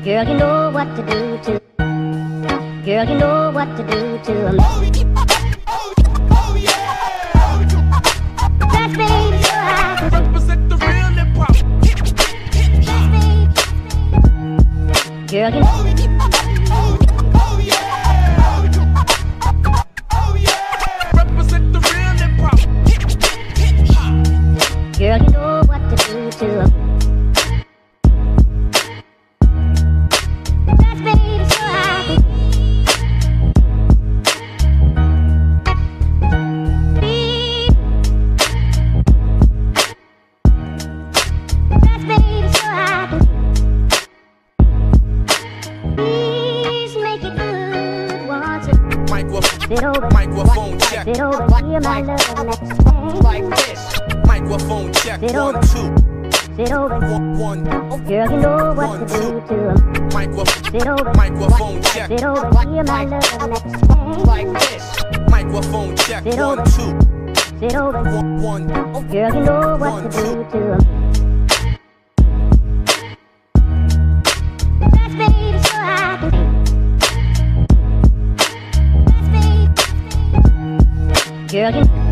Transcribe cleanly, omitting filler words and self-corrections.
Girl, you know what to do to. Girl, you know what to do to a man. Oh yeah. That's baby, so I can Represent the real hip hop. girl, you know. Oh yeah. Oh yeah. Represent the real hip hop. Girl, you know what to do to a. That's baby, so I can that's baby, so I can please make it good once. Microphone check. Sit over here, my love, and let's sing Like this. Microphone check. Sit 1, over. 2. Sit over. 1. Girl, you know what to do to him. Sit over. Microphone check. Sit over here, my love, and let's sing Like this. Microphone check. Sit 1, over. 2. Sit over. 1. Girl, you know what to do to him. That's baby, so I can. That's baby. Girl, you